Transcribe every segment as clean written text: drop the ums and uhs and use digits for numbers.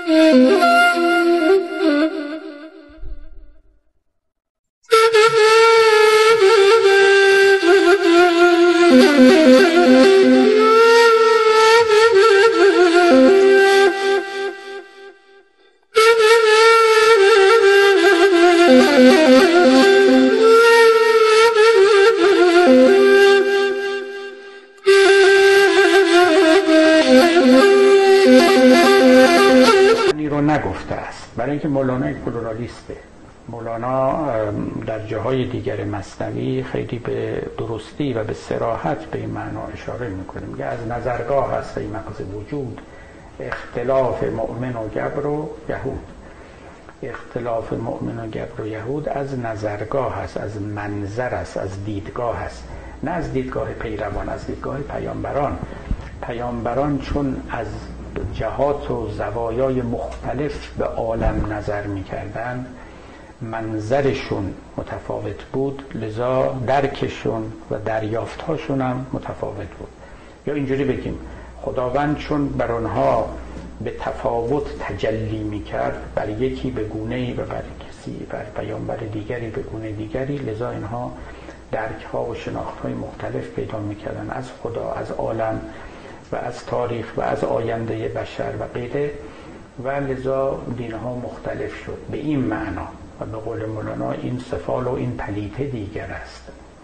رو نگفته است، برای اینکه مولانا یک پلورالیسته. مولانا در جاهای دیگر مثنوی خیلی به درستی و به صراحت به این معنا اشاره میکنه، میگه از نظرگاه هست این مقصد وجود اختلاف مؤمن و گبر و یهود. اختلاف مؤمن و گبر و یهود از نظرگاه هست، از منظر است، از دیدگاه هست، نه از دیدگاه پیروان، از دیدگاه پیامبران. پیامبران چون از جهات و زوایای مختلف به عالم نظر می‌کردند، منظرشون متفاوت بود، لذا درکشون و دریافت‌هاشون هم متفاوت بود. یا اینجوری بگیم خداوند چون بر آنها به تفاوت تجلی می‌کرد، بر یکی به گونه‌ای و بر کسی بر پیامبر دیگری به گونه دیگری، لذا اینها درک‌ها و شناخت‌های مختلف پیدا می‌کردن از خدا، از عالم و از تاریخ و از آینده بشر و غیره، و لذا دینها مختلف شد به این معنا. و به قول مولانا این سفال و این پلیته دیگر است،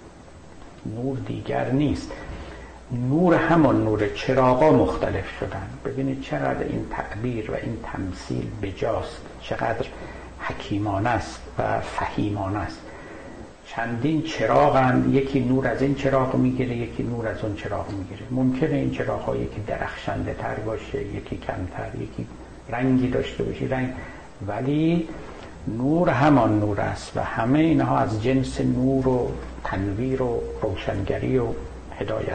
نور دیگر نیست. نور همان نور، چراغا مختلف شدن. ببینید چقدر این تعبیر و این تمثیل بجاست، چقدر حکیمانه است و فهیمانه است. چندین چراغن، یکی نور از این چراغ میگیره، یکی نور از اون چراغ میگیره. ممکنه این چراغ ها یکی درخشنده تر باشه، یکی کمتر، یکی رنگی داشته باشه ولی نور همان نور است و همه اینها از جنس نور و تنویر و روشنگری و هدایت.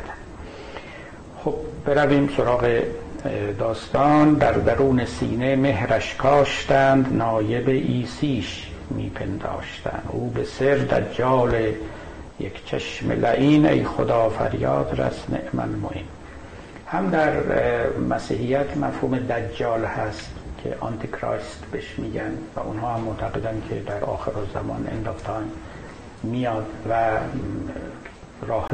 خب برویم سراغ داستان. در درون سینه مهرش کاشتند، نایب عیسیش میپنداشتند. او به سر دجال یک چشم لعین، ای خدا فریاد رس نعم المعین. هم در مسیحیت مفهوم دجال هست که آنتی کرایست بهش میگن و اونها هم معتقدن که در آخر الزمان اند اف تایم میاد و راه